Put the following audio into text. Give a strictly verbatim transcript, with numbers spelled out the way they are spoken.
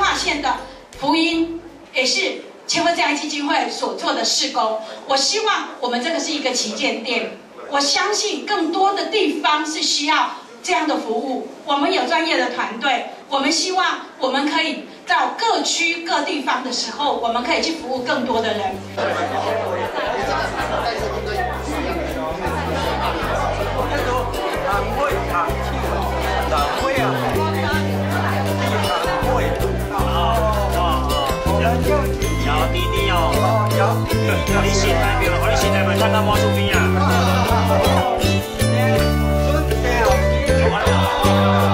跨县的福音，也是前卫教育基金会所做的事工。我希望我们这个是一个旗舰店，我相信更多的地方是需要这样的服务。我们有专业的团队，我们希望我们可以到各区各地方的时候，我们可以去服务更多的人。 有啲啲有，有啲現代表，我啲現代表參加魔術邊啊！